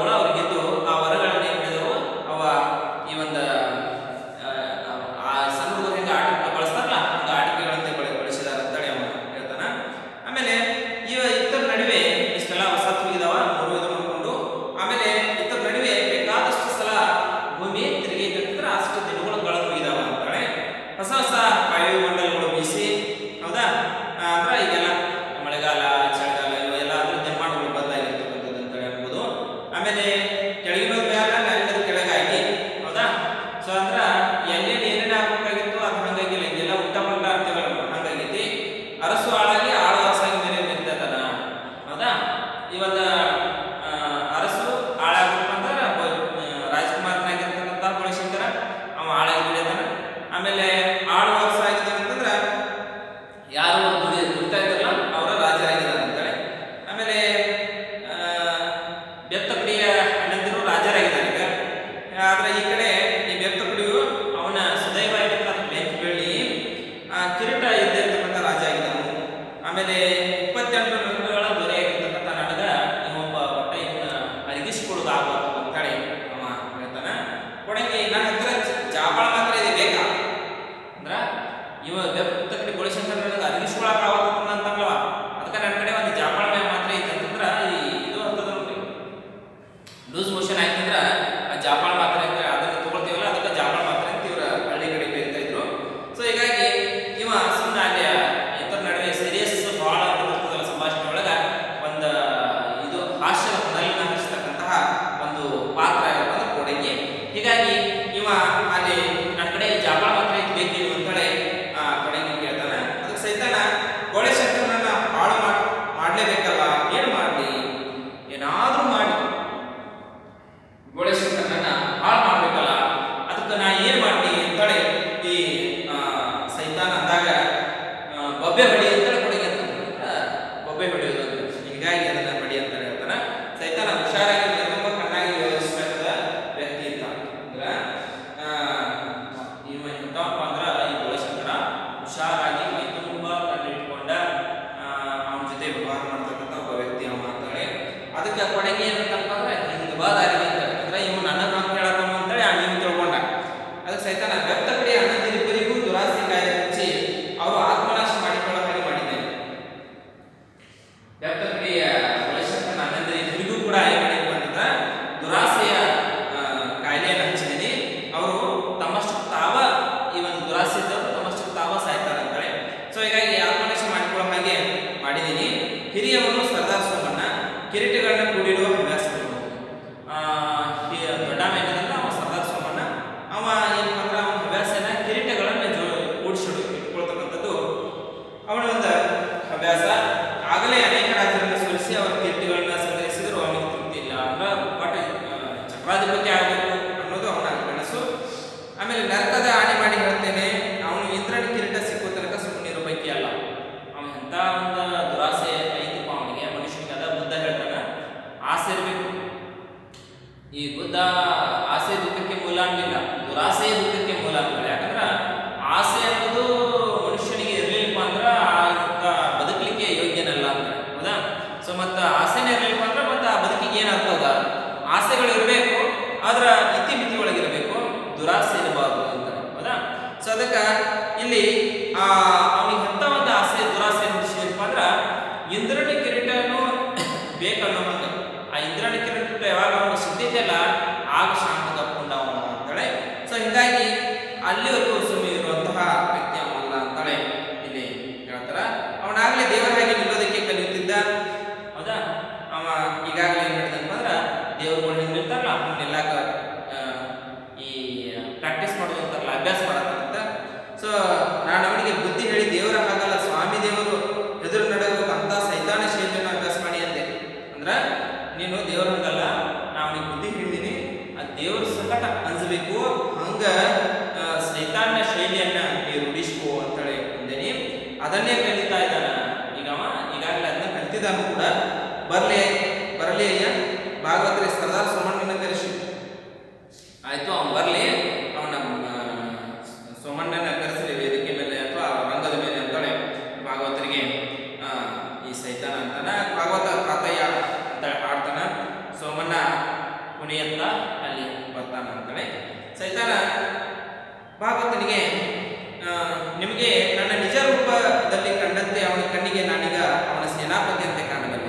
ಚಕ್ರಾಧಿಪತಿ ಆಗಬೇಕು ಅನ್ನೋದು ಅವನ ಕನಸು. ಆಮೇಲೆ ನರಕದ ಆಣೆ ಮಾಡಿ ಹೇಳ್ತೇನೆ, ಅವನು ಇಂದ್ರನ ಕಿರೀಟ ಸಿಕ್ಕೋ ತನಕ ಸುಮ್ಮನಿರೋ ಪೈಕಿ ಅಲ್ಲ. ಅವನ ಎಂತ ಒಂದು ದುರಾಸೆ ಐತಪ್ಪ ಅವನಿಗೆ, ಮನುಷ್ಯನಿಗೆ. ಅದ ಬುದ್ಧ ಹೇಳ್ತಾನ, ಆಸೆ ಇರಬೇಕು. ಈ ಬುದ್ಧ ಆಸೆ ದುಃಖಕ್ಕೆ ಮೂಲ ಅನ್ನಿಲ್ಲ, ದುರಾಸೆ ದುಃಖಕ್ಕೆ ಮೂಲ ಅಂತಾರೆ. ಯಾಕಂದ್ರೆ ಆಸೆ ಅನ್ನೋದು ಮನುಷ್ಯನಿಗೆ ಇರಲಿಲ್ಲಪ್ಪ ಅಂದ್ರೆ ಬದುಕಲಿಕ್ಕೆ ಯೋಗ್ಯನಲ್ಲ ಅಂತಾರೆ, ಹೌದಾ? ಸೊ ಮತ್ತು ಆಸೆನೇ ಇರಲಿಲ್ಲಪ್ಪ ಅಂದ್ರೆ ಮತ್ತೆ ಆ ಬದುಕಿಗೆ ಏನಾಗ್ತದ? ಆಸೆಗಳು ಇರಬೇಕು, ಆದ್ರೆ ಇತಿಮಿತಿ ಒಳಗಿರಬೇಕು, ದುರಾಸೆ ಇರಬಾರ್ದು ಅಂತಾರೆ, ಹೌದಾ? ಸೊ ಅದಕ್ಕೆ ಇಲ್ಲಿ ಅವನಿಗೆ ಎಂಥ ಒಂದು ಆಸೆ ದುರಾಸೆ ಏನಪ್ಪ ಅಂದ್ರೆ ಇಂದ್ರನ ಕಿರೀಟನು ಬೇಕನ್ನೋ ಹಂಗೆ. ಆ ಇಂದ್ರನ ಕಿರೀಟ ಯಾವಾಗ ಅವನು ಸಿದ್ಧಿದೆಯಲ್ಲ ಆಗ ಶಾಂತ ತಪ್ಕೊಂಡ ಅವನು ಅಂತಾಳೆ. ಸೊ ಹೀಗಾಗಿ ಅಲ್ಲಿವರೆಗೂ ಸುಮ್ಮನೆ ಇರುವಂತಹ ವ್ಯಕ್ತಿ ಅವನಲ್ಲ ಅಂತಾಳೆ ಇಲ್ಲಿ ಹೇಳ್ತಾರ. ಅವನಾಗಲೇ ದೇವರ ಹಾಗೆ ನಿಲ್ಲೋದಕ್ಕೆ ಕಲಿಯುತ್ತಿದ್ದ, ಹೌದಾ? ಅವ ಈಗಾಗಲೇ ಏನು ಮಾಡಿದಪ್ಪ ಅಂದ್ರೆ ದೇವ್ರುಗಳು ಹೆಂಗೆ ನಿಲ್ತಾರಲ್ಲ ಅವ್ನು ನಿಲ್ಲಾಕ ಈ ಪ್ರಾಕ್ಟೀಸ್ ಮಾಡೋದು ಅಂತಾರಲ್ಲ, ಅಭ್ಯಾಸ ಮಾಡತ್ತಂತ. ಸೊ ನಾನು ಅವನಿಗೆ ಬುದ್ಧಿ ಹೇಳಿ ದೇವರ ಹಾಗಲ್ಲ ಸ್ವಾಮಿ ದೇವರು ಎದುರು ನಡೆಯಬೇಕಂತ ಸೈತಾನ ಶೈಲಿಯನ್ನು ಅಭ್ಯಾಸ ಮಾಡಿ ಅಂದೆ. ಅಂದ್ರೆ ನೀನು ದೇವ್ರ ಹಂಗಲ್ಲ, ನಾನು ಅವನಿಗೆ ಬುದ್ಧಿ ಹೇಳಿದ್ದೀನಿ, ಆ ದೇವ್ರ ಸಂಕಟ ಅನ್ಸಬೇಕು, ಹಂಗ ಸೈತಾನ ಶೈಲಿಯನ್ನ ನೀವು ರೂಢಿಸ್ಕೋ ಅಂತೇಳಿ ಅಂದೇನಿ. ಅದನ್ನೇ ಕಲಿತಾ ಇದ್ದಾನ ಈಗ ಅವ. ಈಗಾಗಲೇ ಅದನ್ನ ಕಲಿತಿದ್ದಾನು ಕೂಡ. ಬರಲಿ ಅಯ್ಯ ಭಾಗವತರಿ ಸರ್ದಾರ್ ಸೋಮಣ್ಣನ ಕರೆಸಿ ಆಯ್ತು, ಅವನು ಬರಲಿ, ಅವನ ಸೋಮಣ್ಣನ ಕರೆಸಲಿ ವೇದಿಕೆ ಮೇಲೆ ಅಥವಾ ರಂಗದ ಮೇಲೆ ಅಂತಾಳೆ ಭಾಗವತರಿಗೆ. ಈ ಸೈತಾನ ಅಂತಾನ ಭಾಗವತ ಪ್ರಾತಯ್ಯ ಅಂತ ಆಡ್ತಾನ. ಸೋಮಣ್ಣ ಕುಣಿಯತ್ತ ಅಲ್ಲಿ ಬರ್ತಾನ ಅಂತಾಳೆ. ಸೈತಾನ ಭಾಗವತನಿಗೆ, ನಿಮಗೆ ನನ್ನ ನಿಜ ರೂಪದಲ್ಲಿ ಕಂಡಂತೆ ಅವನ ಕಣ್ಣಿಗೆ ನಾನೀಗ ಅವನ ಸೇನಾಪತಿ ಅಂತ ಕಾಣಬಲ್ಲೆ.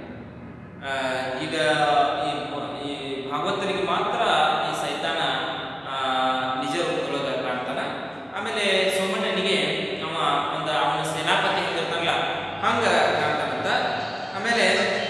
ಈಗ ಈ ಭಾಗವತನಿಗೆ ಮಾತ್ರ ಈ ಸೈತಾನ ನಿಜ ರೂಪದೊಳಗೆ ಕಾಣ್ತಾನ. ಆಮೇಲೆ ಸೋಮಣ್ಣನಿಗೆ ಅವನ ಸೇನಾಪತಿ ಹೆಂಗಿರ್ತಾನಲ್ಲ ಹಂಗ ಕಾಣ್ತಾನಂತ. ಆಮೇಲೆ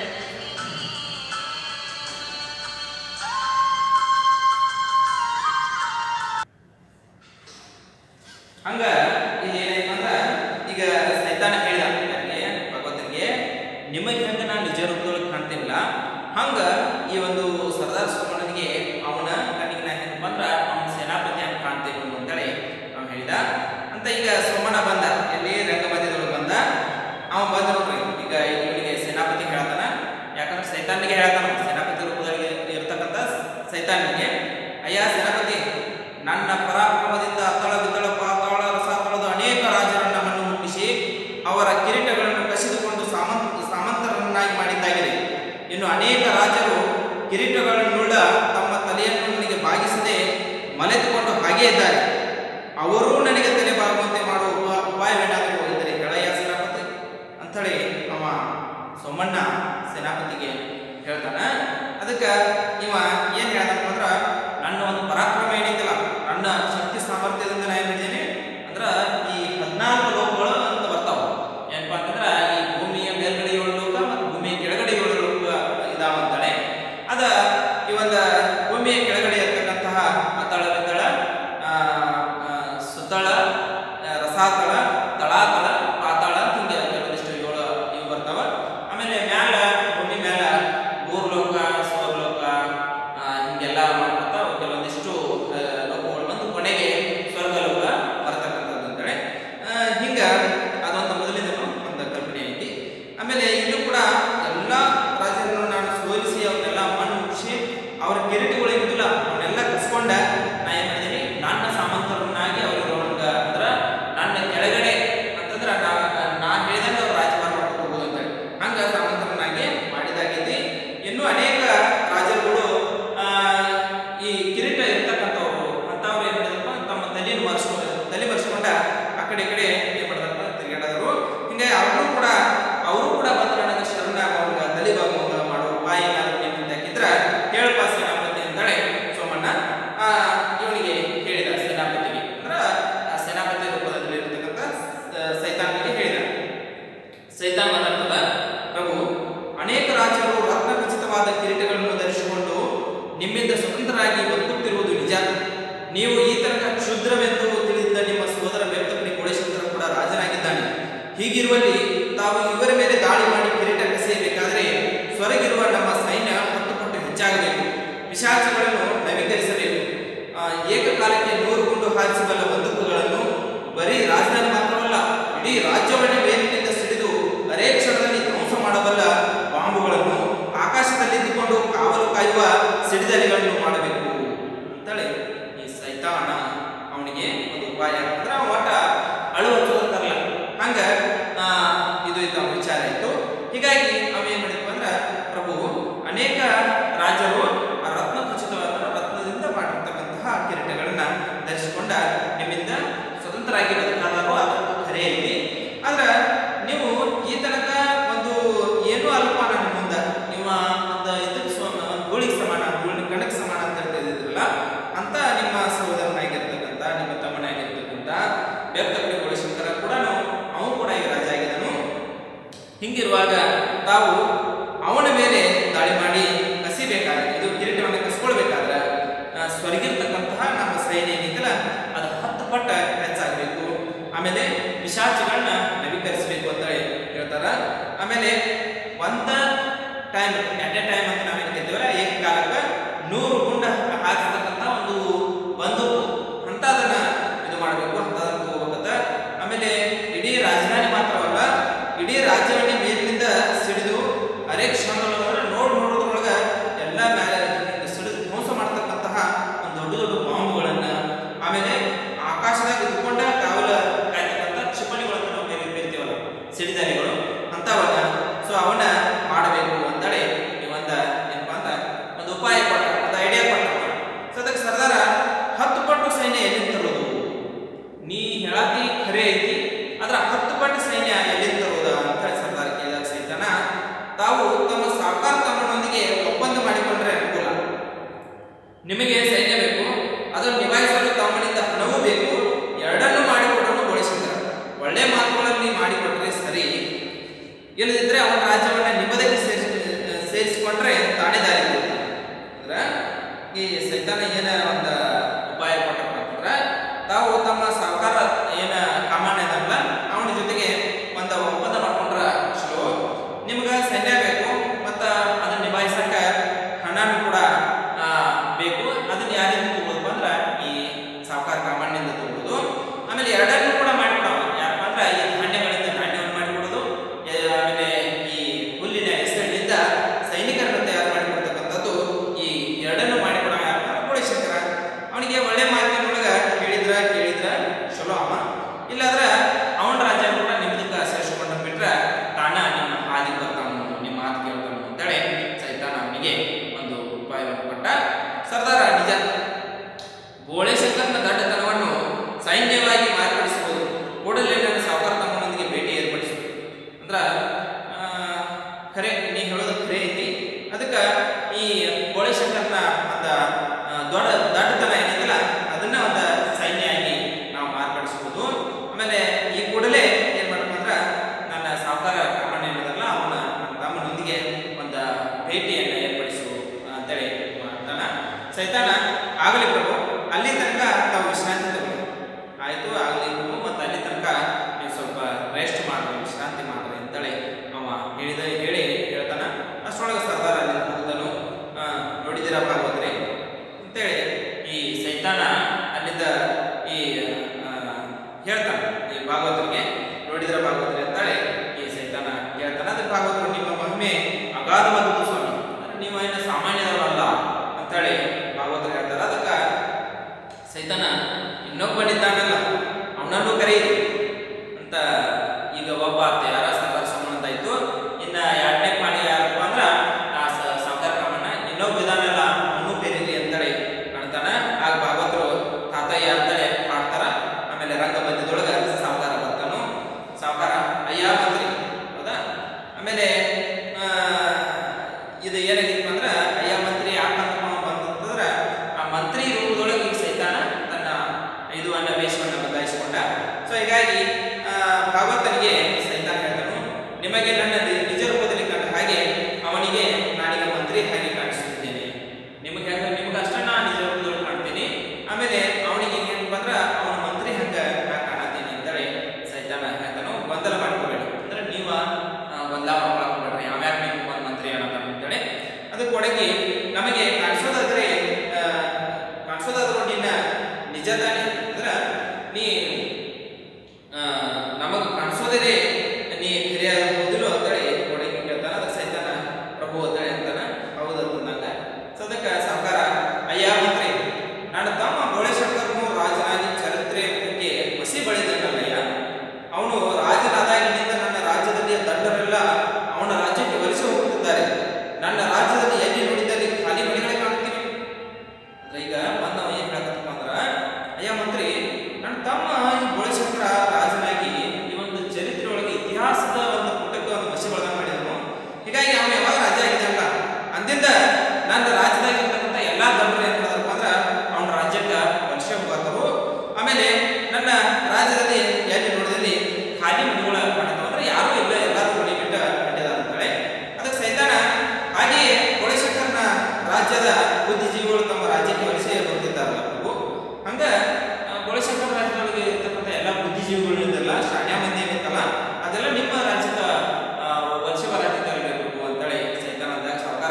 ಹಂಗ ಇಲ್ಲಿ ಏನೈತೆ ಅಂದ್ರೆ ಈಗ ಸೈತಾನ ಹೇಳಿದ ಭಗವಂತನಿಗೆ, ನಿಮಗೆ ಹೆಂಗ ನಾನು ನಿಜ ರೂಪದೊಳಗೆ ಕಾಣ್ತಿಲ್ಲ ಹಂಗ ಈ ಒಂದು ಸರ್ದಾರ್ ಸೋಮಣ್ಣನಿಗೆ ಅವನ ಕಣ್ಣಿಗೆ ನಾ ಹೆಂಗಪ್ಪ ಅಂದ್ರೆ ಅವನ ಸೇನಾಪತಿ ಅಂತ ಕಾಣ್ತೇವೆ ಅಂತೇಳಿ ಅವ್ನು ಹೇಳಿದ ಅಂತ. ಈಗ ಸೋಮಣ್ಣ ಬಂದ, ಎಲ್ಲಿ ರಂಗಮಧ್ಯದೊಳಗೆ ಬಂದ. ಅವ ಬಂದ ನೋಡ್ರಿ, ಈಗ ಇವನಿಗೆ ಸೇನಾಪತಿ ಹೇಳ್ತಾನ. ಯಾಕಂದ್ರೆ ಸೈತಾನಿಗೆ ಹೇಳ್ತಾನ, ಸೇನಾಪತಿ ರೂಪದಲ್ಲಿ ಇರ್ತಕ್ಕಂಥ ಸೈತಾನಿಗೆ, ಅಯ್ಯ ಸೇನಾಪತಿ, ನನ್ನ ಪರಾಕ್ರಮದಿಂದ ಅತಳ ಬಿದ್ದಳ ಪಾತಾಳ ರಸಾತಳದ ಅನೇಕ ರಾಜರನ್ನ ಮಣ್ಣು ಮುಟ್ಟಿಸಿ ಅವರ ಕಿರೀಟಗಳನ್ನು ಕಸಿದುಕೊಂಡು ಸಾಮಂತರನ್ನಾಗಿ ಮಾಡಿದ್ದಾಗಿದೆ. ಇನ್ನು ಅನೇಕ ರಾಜರು ಕಿರೀಟಗಳನ್ನುಳ್ಳ ತಮ್ಮ ತಲೆಯನ್ನು ನನಗೆ ಬಾಗಿಸದೆ ಮಲೆತುಕೊಂಡು ಹಾಗೇ ಇದ್ದಾರೆ. ಅವರೂ ನನಗೆ ತಲೆ ಬಾಗುವಂತೆ ಮಾಡುವ ಉಪಾಯವೇನಾದರೂ ಇದ್ದರೆ ಹೇಳಯ್ಯ ಸೇನಾಪತಿ ಅಂಥೇಳಿ ಅವ ಸೋಮಣ್ಣ ಸೇನಾಪತಿಗೆ ಹೇಳ್ತಾನ. ಅದಕ್ಕೆ ಇವ ಏನು ಹೇಳ್ತಾನಪ್ಪ ಅಂದ್ರೆ, ನನ್ನ ಒಂದು ಪರಾಕ್ರಮ ಏನೈತಲ್ಲ, ನನ್ನ ಶಕ್ತಿ ಸಾಮರ್ಥ್ಯದಿಂದ ನಾ ಏನಿದ್ದೇನೆ ಅಂದ್ರೆ ಈ 14 ಲೋಕಗಳು ಅಂತ ಬರ್ತಾವ. ಏನಪ್ಪಾ ಅಂತಂದ್ರೆ ಈ ಭೂಮಿಯ ಮೇಲ್ಗಡೆ 7 ಲೋಕ ಮತ್ತು ಭೂಮಿಯ ಕೆಳಗಡೆ 7 ಲೋಕ ಇದಾವಂತಾಳೆ. ಅದ ಈ ಒಂದು ಭೂಮಿಯ ಕೆಳಗಡೆ ಇರ್ತಕ್ಕಂತಹ ಅತಳ ಬಿತ್ತಳ, ಸುತಳ, ರಸಾತಳ, ತಳಾತಳ, ಪಾತಾಳ, ಹಿಂಗೆ ಕೆಲವೊಂದಿಷ್ಟು 7 ಇವು ಬರ್ತಾವ. ಆಮೇಲೆ ಮ್ಯಾಲ ಭೂಮಿ ಮ್ಯಾಲ ಭೂರ್ಲೋಕ, ಸ್ವರ್ಲೋಕ, ಹಿಂಗೆಲ್ಲ ಮಾಡ್ಕೊತಾವ. ಕೆಲವೊಂದಿಷ್ಟು ಲೋಕಗಳು ಬಂದು ಕೊನೆಗೆ ಸ್ವರ್ಗಲೋಕ ಬರ್ತಕ್ಕಂಥದ್ದು ಅಂತೇಳಿ ಹಿಂಗ ಅದೊಂದು ಮೊದಲಿನ ಒಂದು ಕಲ್ಪನೆ ಐತಿ. ಆಮೇಲೆ ಇಲ್ಲೂ ಕೂಡ ಎಲ್ಲ ರಾಜ್ಯಗಳನ್ನು ನಾನು ಸೋಲಿಸಿ ಅವನ್ನೆಲ್ಲ ಮಣ್ಣು ಮುಗಿಸಿ ಅವ್ರ ಕಿರೀಟಗಳು ಇದ್ದಿಲ್ಲ ಅವನ್ನೆಲ್ಲ ಕಸ್ಕೊಂಡ ನಾ ಏನ್ ಮಾಡಿದೀನಿ, ನನ್ನ ಸಾಮಂತರನ್ನಾಗಿ ಅವರು ಅಂದ್ರೆ ನನ್ನ ಕೆಳಗಡೆ ಅಂತಂದ್ರೆ ನಾ ಹೇಳಿದಂಗೆ ಅವ್ರು ರಾಜಭಾರ ಮಾಡ್ಕೊಂಡು ಹೋಗೋದು ಅಂತೇಳಿ ಹಂಗ ಸಾಮಂತರನ್ನಾಗಿ ಮಾಡಿದಾಗಿದೆ. ಇನ್ನೂ ಅನೇಕ ರಾಜರುಗಳು ಈ ಕಿರೀಟ ಇರ್ತಕ್ಕಂಥವ್ರು ಅಂತವ್ರು ಏನ್ ಮಾಡಿದಪ್ಪ, ತಮ್ಮ ತಲೆ ಮರೆಸ್ಕೊಂಡ ಆ ಕಡೆ ಈ ಕಡೆ ಏನ್ ಮಾಡಿದಪ್ಪ ತಿರುಗಾಡೋರು. ಹಿಂಗೆ ಅವರು ಕೂಡ ಬಂದು ನನಗೆ ಶರಣ ಅವಂಗ ತಲೆ ಬಾಗುವಂಗ ಮಾಡೋ ಉಪಾಯ ಏನಾದ್ರು ನಿಮ್ಮಿಂದ ಹಾಕಿದ್ರ ಹೇಳಪ್ಪ ಸೇನಾಪತಿ ಅಂತೇಳಿ ಸೋಮಣ್ಣ ಇವನಿಗೆ ಹೇಳಿದ. ಸೇನಾಪತಿಗೆ ಅಂದ್ರ ಆ ಸೇನಾಪತಿ ರೂಪದಲ್ಲಿ ಇರ್ತಕ್ಕಂಥ ಸೈತಾನಿಗೆ ಹೇಳಿದ. ಸೈತಾನ್ ಮಾತಾಡ್ತದ, ಪ್ರಭು, ಅನೇಕ ರಾಜರು ರತ್ನ ಖಚಿತವಾದ ಕಿರೀಟಗಳನ್ನು ಧರಿಸಿಕೊಂಡು ನಿಮ್ಮಿಂದ ಸ್ವತಂತ್ರರಾಗಿ ಬದುಕುತ್ತಿರುವುದು ನಿಜ. ನೀವು ಈ ತನಕ ಕ್ಷುದ್ರವೆಂದು ತಿಳಿದಿದ್ದ ನಿಮ್ಮ ಸೋದರ ವ್ಯಕ್ತಪಡಿ ಕೋಡೇಶ್ವರ ಕೂಡ ರಾಜನಾಗಿದ್ದಾನೆ. ಹೀಗಿರುವಲ್ಲಿ ತಾವು ಇವರ ಮೇಲೆ ದಾಳಿ ಮಾಡಿ ಕಿರೀಟ ಕಸಿಯಬೇಕಾದರೆ ಸ್ವರಗಿರುವ ನಮ್ಮ ಸೈನ್ಯ 10 ಪಟ್ಟು ಹೆಚ್ಚಾಗಬೇಕು. ಪಿಶಾಚಗಳನ್ನು ರಾಜಧಾನಿ ಮಾತ್ರವಲ್ಲ, ಇಡೀ ರಾಜ್ಯವನ್ನೇ ಮೇಲಿನಿಂದ ಸಿಡಿದು ಅರೆ ಕ್ಷಣದಲ್ಲಿ ಧ್ವಂಸ ಮಾಡಬಲ್ಲ ಬಾಂಬುಗಳನ್ನು, ಆಕಾಶದಲ್ಲಿದ್ದುಕೊಂಡು ಕಾವಲು ಕಾಯುವ ಸಿಡಿದಲೆಗಳನ್ನು ಮಾಡಬೇಕು ಅಂತೇಳಿ ಈ ಸೈತಾನ ಅವನಿಗೆ ಒಂದು ಉಪಾಯ ಅಂದ್ರೆ ಒಟ್ಟ ಅಳುವಂತಲ್ಲ ಹಂಗ ಇದು ಇದ್ದ ವಿಚಾರ ಇತ್ತು. ಹೀಗಾಗಿ ಅವ ಏನ್ ಮಾಡಿದ್ವು ಅಂದ್ರೆ ಪ್ರಭು ಅನೇಕ ರಾಜರು ರತ್ನ ಖಚಿತವಾದ ರತ್ನದಿಂದ ಮಾಡಿರ್ತಕ್ಕಂತಹ ಕಿರೀಟಗಳನ್ನ ಧರಿಸಿಕೊಂಡ ನಿಮ್ಮಿಂದ ಸ್ವತಂತ್ರರಾಗಿ ಬದುಕಾದರು, ಅದೊಂದು ಖರೆ ಐತಿ. ಆದ್ರೆ ನೀವು ಈ ತನಕ ಒಂದು ಏನೂ ಅಲ್ಪ ನನ್ನ ಮುಂದೆ ನಿಮ್ಮ ಒಂದು ಇದಕ್ಕೆ ಒಂದು ಗೋಳಿಗೆ ಸಮಾನ, ಗಣಕ್ಕೆ ಸಮಾನ ಅಂತ ಹೇಳ್ತಿದ್ರಲ್ಲ, ಅಂತ ನಿಮ್ಮ ಸಹೋದರನಾಗಿರ್ತಕ್ಕಂಥ ನಿಮ್ಮ ತಮ್ಮನಾಗಿರ್ತಕ್ಕಂಥ ಬೇರ್ತಕ್ಕಂಥ ಗೋಳಿಶಂಕರ ಕೂಡ ಅವನು ಕೂಡ ಈಗ ರಾಜ ಆಗಿದ್ದನು. ಹಿಂಗಿರುವಾಗ ತಾವು ಅವನ ಮೇಲೆ ದಾಳಿ ಮಾಡಿ ಕಸಿಬೇಕಾದ್ರೆ, ಇದು ಕಿರೀಟವನ್ನು ಕಸ್ಕೊಳ್ಬೇಕಾದ್ರೆ ಸ್ವರ್ಗಿರ್ತಕ್ಕಂತಹ ನಮ್ಮ ಸೈನ್ಯ ಏನಿದ್ದಲ್ಲ ಅದು 10 ಪಟ್ಟ ಹೆಚ್ಚಾಗಬೇಕು. ಆಮೇಲೆ ಪಿಶಾಚಿಗಳನ್ನ ನವೀಕರಿಸಬೇಕು ಅಂತ ಹೇಳ್ತಾರ. ಆಮೇಲೆ ಒಂದ ಟೈಮ್ ಎಟ್ ಎ ಟೈಮ್ ಅಂತ ನಾವೇನು ಕೇಳ್ತೀವಲ್ಲ, ಏಕಕಾಲಕ್ಕೆ 100 ಗುಂಡ ಹಾರಿಸ್ತಕ್ಕಂಥ ಒಂದು ಬಂದೂಕು ಅಂತದನ್ನ ಇದು ಮಾಡಬೇಕು, ಅಂತದನ್ನ ತಗೋಬೇಕಂತ. ಆಮೇಲೆ ಇಡೀ ರಾಜಧಾನಿ ಮಾತ್ರವಲ್ಲ, ಇಡೀ ರಾಜ್ಯವನ್ನೇ ಮೇಲಿನಿಂದ ಸಿಡಿದು ಅರೆ ಕ್ಷಣದೊಳಗೆ ನೋಡೋದ್ರೊಳಗ ಎಲ್ಲ ಮೇಲೆ ಸಿಡಿದು ಧ್ವಂಸ ಮಾಡತಕ್ಕಂತಹ ಒಂದು ದೊಡ್ಡ ದೊಡ್ಡ ಬಾಂಬುಗಳನ್ನ, ಆಮೇಲೆ ಆಕಾಶದಾಗ ಇದ್ಕೊಂಡ ಕಾವಲ ಕಾಯ್ತಕ್ಕಂಥ ಕ್ಷಿಪಣಿಗಳನ್ನು ನಾವು ಬೇರ್ತೀವಲ್ಲ ಸಿಡಿದಾರಿಗಳು ಅಂತವನ್ನ, ಸೊ ಅವನ್ನ ಮಾಡಬೇಕು ಅಂತೇಳಿ ನೀವೊಂದ ಏನಪ್ಪಾ ಅಂತ ಒಂದು ಉಪಾಯ ಕೊಟ್ಟ, ಒಂದು ಐಡಿಯಾ ಕೊಟ್ಟ. ಸೊ ಅದಕ್ಕೆ ಸರ್ದಾರ 10 ಪಟ್ಟು ಸೈನ್ಯ ಎಲ್ಲಿಂದ ತರೋದು, ನೀ ಹೇಳತಿ ಖರೆ ಐತಿ, ಅದ್ರ 10 ಪಟ್ಟು ಸೈನ್ಯ ಎಲ್ಲಿಂದ ತರೋದ ಅಂತ ಹೇಳಿ ಸರ್ದಾರ ಕೇಳಿದಾಗ ಸೈತಾನ ತಾವು ತಮ್ಮ ಸಾಕಾರ ತಮ್ಮನೊಂದಿಗೆ ಒಪ್ಪಂದ ಮಾಡಿಕೊಂಡ್ರೆ ಅನುಕೂಲ. ನಿಮಗೆ ಸೈನ್ಯ ಬೇಕು, ಅದನ್ನು ನಿಭಾಯಿಸಲು ತಮ್ಮನಿಂದ ಹಣವೂ ಬೇಕು, ಎರಡನ್ನೂ ಮಾಡಿಕೊಡೋನು ಗೋಳಿಶಂಕರ. ಒಳ್ಳೆ ಮಾತುಗಳಲ್ಲಿ ಮಾಡಿಕೊಟ್ರೆ ಸರಿ, ಇಲ್ಲದಿದ್ರೆ ಅವನ ರಾಜ್ಯವನ್ನ ನಿಮ್ಮದಕ್ಕೆ ಸೇರಿಸಿಕೊಂಡ್ರೆ ತಾನೇ ದಾರಿ ಅಂದ್ರೆ ಈ ಸೈತಾನ ಏನ ಒಂದು ಉಪಾಯ ಕೊಟ್ಟಪ್ಪ ಅಂತಂದ್ರೆ, ತಾವು ತಮ್ಮ ಸಾಕಾರ ಏನ ಕಾಮಾನ್ಯ ಅದಲ್ಲ ಅವನ ಜೊತೆಗೆ ಒಂದು ಒಪ್ಪಂದ ಮಾಡ್ಕೊಂಡ್ರ ಚಲೋ. ನಿಮ್ಗೆ ಸೈನ್ಯ ಬೇಕು, ಮತ್ತು ಅದನ್ನ ನಿಭಾಯಿಸಕ ಹಣನೂ ಕೂಡ ಬೇಕು. ಅದನ್ನ ಯಾರಿಂದ ತಗೊಳ್ಳೋದು ಅಂದ್ರೆ ಈ ಸಾಕಾರ ಕಾಮಾನ್ಯದಿಂದ ತಗೊಳ್ಳೋದು. ಆಮೇಲೆ ಎರಡನ್ನೂ ಕೂಡ ಮಾಡಿಕೊಡೋಣ, ಯಾಕಪ್ಪ ಅಂದ್ರೆ ಈ ಧಾನ್ಯಗಳಿಂದ ಧಾನ್ಯವನ್ನು ಮಾಡಿಕೊಡೋದು, ಆಮೇಲೆ ಈ ಹುಲ್ಲಿನ ಹೆಸರಿನಿಂದ ಸೈನಿಕರನ್ನು ತಯಾರು ಮಾಡಿಕೊಡ್ತಕ್ಕಂಥದ್ದು, ಈ ಎರಡನ್ನೂ ಮಾಡಿಕೊಡೋಣ. ಯಾಕಂದ್ರೆ ಗೋಳಿಶಂಕರ ಅವನಿಗೆ ಒಳ್ಳೆ ಮಾತಿನೊಳಗ ಕೇಳಿದ್ರ ಚಲೋ ಅವ, ಇಲ್ಲಾದ್ರೆ ಅವನ ರಾಜ್ಯ ಕೂಡ ನಿಮ್ದಕ್ಕೆ ಸೇರಿಸಿಕೊಂಡ ಬಿಟ್ರೆ ತಾನ ನಿಮ್ಮ ಹಾದಿಗೆ ಬರ್ತಾನು, ನಿಮ್ಮ ಮಾತು ಕೇಳ್ತಾನು ಅಂತೇಳಿ ಸೈತಾನ ಅವನಿಗೆ ಒಂದು ಉಪಾಯವನ್ನು ಕೊಟ್ಟ. ಸರ್ದಾರ ನಿಜ ಗೋಳಿಶಂಕರನ ದಡ್ಡತನವನ್ನು ಸೈನ್ಯವಾಗಿ ಮಾರ್ಪಡಿಸಬಹುದು, ಕೂಡಲೇ ನನ್ನ ಸಾವುಕಾರ ತಮ್ಮನೊಂದಿಗೆ ಭೇಟಿ ಏರ್ಪಡಿಸು ಅಂದ್ರ ಖರೆ, ನೀ ಹೇಳೋದು ಖರೆ ಐತಿ. ಅದಕ್ಕೆ ಈ ಗೋಳಿಶಂಕರನ ಒಂದು ದಡ್ಡತನ ಏನಿದೆಯಲ್ಲ ಅದನ್ನ ಒಂದು ಸೈನ್ಯ ಆಗಿ ನಾವು ಮಾರ್ಪಡಿಸಬಹುದು. ಆಮೇಲೆ ಈ ಕೂಡಲೇ ಏನ್ ಮಾಡಬೇಕು ಅಂದ್ರೆ ನನ್ನ ಸಾವುಕಾರ ಕಾಮಣ್ಣ ಏನಿದಲ್ಲ ಅವನ ತಮ್ಮನೊಂದಿಗೆ ಒಂದು ಭೇಟಿಯನ್ನು ಏರ್ಪಡಿಸು ಅಂತೇಳಿ ಮಾಡ್ತಾನ ಸೈತಾನ. ಆಗಲಿ ಪ್ರಭು, ಅಲ್ಲಿ ತನಕ ತಾವು ವಿಶ್ರಾಂತಿ ತಗೊಳ್ಳಿ, ಆಯ್ತು ಆಗಲಿ ಪ್ರಭು, ಮತ್ತು ಅಲ್ಲಿ ತನಕ ನೀವು ಸ್ವಲ್ಪ ರೆಸ್ಟ್ ಮಾಡ್ರಿ, ವಿಶ್ರಾಂತಿ ಮಾಡ್ರಿ ಅಂತೇಳಿ ಅವ ಹೇಳಿ ಹೇಳ್ತಾನ. ಅಷ್ಟರೊಳಗೆ ಸರ್ದಾರ ಅಲ್ಲಿ ಹೋದನು. ನೋಡಿದಿರ ಭಾಗವತ್ರಿ ಅಂತೇಳಿ ಈ ಸೈತಾನ ಅಲ್ಲಿಂದ ಈ ಹೇಳ್ತಾನೆ ಈ ಭಾಗವತರಿಗೆ, ನೋಡಿದ್ರ ಭಾಗವತ್ರಿ ಅಂತೇಳಿ ಈ ಸೈತಾನ ಹೇಳ್ತಾನೆ. ಅದಕ್ಕೆ ಭಾಗವತರು ನಿಮ್ಮ ಮಹಿಮೆ ಅಗಾಧವಾದದ್ದು ಸ್ವಾಮಿ, ನೀವು ಏನು ಸಾಮಾನ್ಯದವರಲ್ಲ ಅಂತೇಳಿ ಭಾಗವತರು ಹೇಳ್ತಾರೆ. ಅದಕ್ಕೆ ಸೈತಾನ ಇನ್ನೊಬ್ಬನಿದ್ದಾನಲ್ಲ ಅವನನ್ನು ಕರೆಯಿರಿ ಅಂತ ಈಗ ಒಬ್ಬ ಯಾರ ಸರ್ದಾರ ಸೋಮಣ್ಣ ಅಂತಾಯ್ತು. ಇನ್ನ ಎರಡನೇ ಪಾಣಿ ಯಾರಪ್ಪ ಅಂದ್ರೆ ಆ ಸಾವುಕಾರ ಕಾಮಣ್ಣ, ಇನ್ನೊಬ್ಬ ಇದಾನಲ್ಲ ಅವನು ಕರೀರಿ ಅಂತೇಳಿ ಕಾಣ್ತಾನ. ಆಗ ಭಾಗವತರು ತಾತಯ್ಯ ಅಂತೇಳಿ ಹಾಡ್ತಾರ. ಆಮೇಲೆ ರಂಗ ಮಧ್ಯದೊಳಗ ಸಾವುಕಾರ ಬರ್ತಾನು. ಸಾವುಕಾರ ಅಯ್ಯ ಮಂತ್ರಿ ಹೌದಾ. ಆಮೇಲೆ ಇದು ಏನಾಗಿತ್ತು ಅಂದ್ರೆ ಅಯ್ಯ ಮಂತ್ರಿ ಯಾಕಂತ ಬಂತಂದ್ರೆ ಆ ಮಂತ್ರಿ ರೂಪದೊಳಗೆ ಈಗ ಸೈತಾನ ತನ್ನ ಇದು ವೇಷವನ್ನು ಬದಲಾಯಿಸಿಕೊಂಡ. ಸೊ ಹೀಗಾಗಿ ಭಾಗವತನಿಗೆ ಸೈತಾನ ಹೇಳ್ತಾನು, ನಿಮಗೆ ನನ್ನ ನಿಜ ರೂಪದಲ್ಲಿ ಕಂಡ ಹಾಗೆ ಅವನಿಗೆ ನಾನೀಗ ಮಂತ್ರಿ ಹಾಗೆ ಕಾಣಿಸುತ್ತಿದ್ದೇನೆ. ನಿಮಗೆ ಅಷ್ಟೇ ನಾನು ನಿಜ ರೂಪದಲ್ಲಿ ಕಾಣ್ತೀನಿ. ಆಮೇಲೆ ಅವನಿಗೆ ಏನಪ್ಪ ಅಂದ್ರೆ ಅವನ ಮಂತ್ರಿ ಹಂಗ ಕಾಣತೀನಿ ಅಂತೇಳಿ ಸೈತಾನ ಹೇಳ್ತಾನು. ಗೊಂದಲ ಮಾಡ್ಕೋಬೇಡಿ ಅಂದ್ರೆ ನೀವ ಗೊಂದಲ ಮಾಡ್ಕೊಬೇಡ್ರಿ, ಆಮ್ಯಾಗ ನೀವು ಒಂದು ಮಂತ್ರಿ ಅನ್ನೋದ ಅಂತೇಳಿ. ಅದಕ್ಕೊಡಗಿ ನಮಗೆ ಕಾಣಿಸೋದಾದ್ರೆ ನಿನ್ನ ನಿಜ ತಾನೆ ಅಂದ್ರೆ ನೀ ಈಗ ಬಂದವ ಏನ್ ಹೇಳ್ತಪ್ಪ ಅಂದ್ರ, ಅಯ್ಯ ಮಂತ್ರಿ, ನನ್ನ ತಮ್ಮ ಈ ಬೋಳಶಂಕರ ರಾಜನಾಗಿ ಈ ಒಂದು ಚರಿತ್ರೆ ಒಳಗೆ ಇತಿಹಾಸದ ಒಂದು ಪುಟಕ್ಕೆ ಒಂದು ವಶಗೊಳಗ ಮಾಡಿದನು. ಹೀಗಾಗಿ ಅವನು ಯಾವಾಗ ರಾಜ ಆಗಿದೆಯಲ್ಲ ಅಂದಿಂದ ನನ್ನ ರಾಜ್ಯದಾಗಿರ್ತಕ್ಕಂಥ ಎಲ್ಲಾ ದಂಡರು ಏನ್ ಮಾಡಿದಪ್ಪ ಅಂದ್ರ ಅವನ ರಾಜ್ಯಕ್ಕೆ ವರ್ಷ ಹೋಗತ್ತರು. ಆಮೇಲೆ ನನ್ನ ರಾಜ್ಯದಲ್ಲಿ ಎಲ್ಲಿ ನೋಡಿದಲ್ಲಿ ಖಾಲಿ ಮನೆಗಳ ಕಾಣ್ತಾವ ಅಂದ್ರೆ ಯಾರು ಇಲ್ಲ, ಎಲ್ಲರೂ ಮನೆ ಬಿಟ್ಟು ಬಿಟ್ಟಿದ್ದಾರೆ ಅಂತೇಳಿ ಅದಕ್ಕೆ ಸೈತಾನ ಹಾಗೆಯೇ ಬೋಳಶಂಕರನ ರಾಜ್ಯದ ಬುದ್ಧಿಜೀವಿಗಳು ತಮ್ಮ ರಾಜ್ಯಕ್ಕೆ ವಲಸೆ ಬರ್ತಿದ್ದಾರಲ್ಲ ಪ್ರಭು, ಹಂಗ ಬೋಳಶಂಕರ ರಾಜ್ಯದೊಳಗೆ ಇರ್ತಕ್ಕಂಥ ಎಲ್ಲ ಬುದ್ಧಿಜೀವಿಗಳು ಇದೆಲ್ಲ ಶಾಣ್ಯ ಮಂದಿ ಏನಿತ್ತಲ್ಲ ಅದೆಲ್ಲ ನಿಮ್ಮ ರಾಜ್ಯದ ವಲಸೆ ಬರಾತಿದ್ದಾರೆ ಪ್ರಭು ಅಂತೇಳಿ ಸೈತಾನ ಅಂದಾಗ ಸರ್ಕಾರ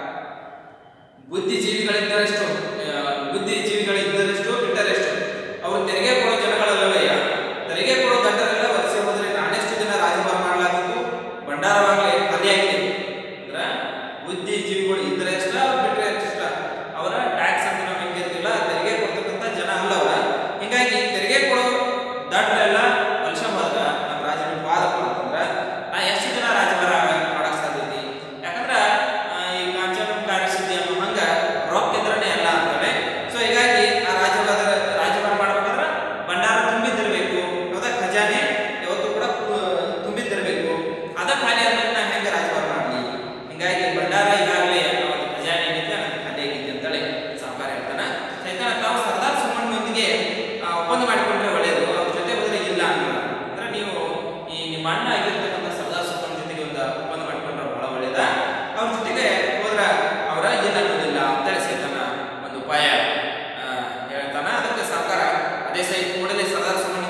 ಬುದ್ಧಿಜೀವಿಗಳಿದ್ದರೆಷ್ಟು ಬಿಟ್ಟರೆಷ್ಟು ಅವರು ತೆರಿಗೆ ಕೊಡೋ ಜನಗಳಲ್ಲವಯ್ಯ, ತೆರಿಗೆ ಕೊಡೋ ದಂಡರೆಲ್ಲ ವಲಸೆ ಹೋದ್ರೆ ನಾನೆಷ್ಟು ದಿನ ರಾಜಭಾರ ಮಾಡಲಾಗಿತ್ತು, ಭಂಡಾರವಾಗಲಿ ಖಾಲಿಯಾಗಿದೆ ಅಂದ್ರ ಬುದ್ಧಿಜೀವಿಗಳು ಇದ್ರೆ ಎಷ್ಟ ಬಿಟ್ಟರೆ ಎಷ್ಟ, ಅವರ ಟ್ಯಾಕ್ಸ್ ಅಂತ ನಾವು ಹೆಂಗಿರ್ತಿಲ್ಲ ತೆರಿಗೆ ಕೊಡ್ತಕ್ಕಂಥ ಜನ ಅಲ್ಲ ಅವರ. ಹೀಗಾಗಿ ತೆರಿಗೆ ಕೊಡೋ ದಂಡರೆಲ್ಲ ವಲಸೆ ಹೋದಾಗ ನಮ್ಮ ರಾಜ್ಯ ವಾದ ಅಂತಂದ್ರ ನಾ ಎಷ್ಟು ದಿನ ರಾಜಭಾರ ಮಾಡಕ್ ಸಾಧ್ಯತೆ, ಯಾಕಂದ್ರ ಈ ಕಾಂಚನ ಕಾರ್ಯಸಿದ್ಧಿ ಅನ್ನೋ ಹಂಗ ರೊಕ್ಕ ಇದ್ರನೇ ಎಲ್ಲ ಅಂತೇಳಿ. ಸೊ ಹೀಗಾಗಿ ಆ ರಾಜಭಾರ ಮಾಡ್ಬೇಕಂದ್ರ ಭಂಡಾರ ತುಂಬಿದ್ದಿರ್ಬೇಕು, ಹೌದಾ, ಖಜಾನೆ ಯಾವತ್ತು ಕೂಡ ತುಂಬಿದ್ದಿರ್ಬೇಕು. ಅದ ಖಾಲಿ ಆದ್ಮೇಲೆ ನಾ ಹೆಂಗ ರಾಜಭಾರ ಮಾಡಲಿ, ಹಿಂಗಾಗಿ ಭಂಡಾರ ಈಗಾಗಲೇ ಒಂದು ಖಜಾನೆ ಏನಿದೆ ಅದಕ್ಕೆ ಖಾಲಿ ಆಗಿದ್ದೆ ಅಂತೇಳಿ ಸಾಹುಕಾರ ಹೇಳ್ತಾನ. ಸೈತಾನ ತಾವು ಸರ್ದಾರ್ ಸುಮಣ್ಣನೊಂದಿಗೆ ಒಪ್ಪಂದ ಮಾಡಿಕೊಂಡ್ರೆ ಒಳ್ಳೆಯದು, ಅವ್ರ ಜೊತೆ ಹೋದ್ರೆ ಇಲ್ಲ ಅನ್ನಲ್ಲ. ಅಂದ್ರೆ ನೀವು ಈ ನಿಮ್ಮ ಅಣ್ಣ ಆಗಿರ್ತಕ್ಕಂಥ ಸರ್ದಾರ್ ಸುಮಣ್ಣ ಜೊತೆಗೆ ಒಂದು ಒಪ್ಪಂದ ಮಾಡಿಕೊಂಡ್ರೆ ಬಹಳ ಒಳ್ಳೆಯದ, ಅವ್ರ ಜೊತೆಗೆ ಹೋದ್ರ ಅವರ ಇಲ್ಲ ಅನ್ನೋದಿಲ್ಲ ಅಂತೇಳಿ ಸೈತಾನ ಒಂದು ಉಪಾಯ ಹೇಳ್ತಾನ. ಅದಕ್ಕೆ ಸಾಹುಕಾರ ಅದೇ ಕೂಡಲೇ ಸರ್ದಾರ್ ಸುಮಣ್ಣ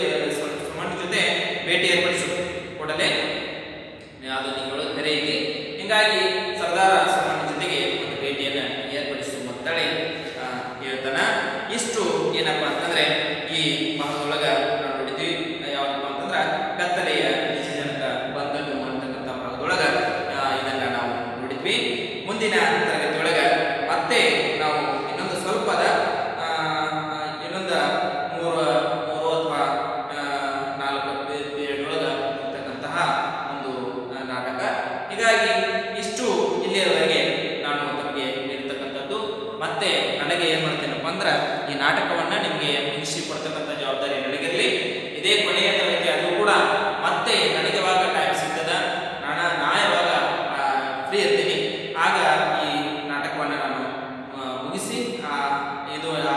ಜೊತೆ ಭೇಟಿ ಏರ್ಪಡಿಸು, ಕೂಡಲೇ ಅದು ನಿಗಳು ಕರೆ ಐತಿ, ಹಿಂಗಾಗಿ ಸರ್ದಾರ ಸುಮಣ್ಣ ಜೊತೆಗೆ ಒಂದು ಭೇಟಿಯನ್ನ ಏರ್ಪಡಿಸು ಅಂತೇಳಿ ಹೇಳ್ತಾನ. ಇಷ್ಟು ಏನಪ್ಪಾ ಅಂತಂದ್ರೆ ಈ ಭಾಗದೊಳಗ ನಾವು ನೋಡಿದ್ವಿ. ಯಾವಪ್ಪ ಅಂತಂದ್ರ ಕತ್ತಲೆಯ ನಿಜಜನಕ ಬಂಧನು ಅಂತಕ್ಕಂಥ ಭಾಗದೊಳಗ ಇದನ್ನ ನಾವು ನೋಡಿದ್ವಿ. ಮುಂದಿನ ತರಗತಿಯೊಳಗ ಮತ್ತೆ ನಾವು ಇನ್ನೊಂದು ಸ್ವಲ್ಪದ ಇನ್ನೊಂದು ಮೂರು ಅಥವಾ 4 ಪೀರಿಯಡ್ನೊಳಗ ಇರ್ತಕ್ಕಂತಹ ಒಂದು ನಾಟಕ. ಹೀಗಾಗಿ ಇಷ್ಟು ಇಲ್ಲಿಯವರೆಗೆ ನಾನು ತಮಗೆ ನೀಡ್ತಕ್ಕಂಥದ್ದು. ಮತ್ತೆ ನನಗೆ ಏನ್ ಮಾಡ್ತೇನಪ್ಪ ಅಂದ್ರ ಈ ನಾಟಕವನ್ನ ನಿಮಗೆ ಮುಗಿಸಿ ಕೊಡ್ತಕ್ಕಂಥ ಜವಾಬ್ದಾರಿ ನನಗಿರಲಿ. ಇದೇ ಕೊನೆಯ ತರಗತಿ ಆದರೂ ಕೂಡ ಮತ್ತೆ ನನಗೆ ಯಾವಾಗ ಟೈಮ್ ಸಿಗ್ತದ, ನಾ ಯಾವಾಗ ಫ್ರೀ ಇರ್ತೀನಿ ಆಗ ಈ ನಾಟಕವನ್ನ ನಾನು ಮುಗಿಸಿ ಇದು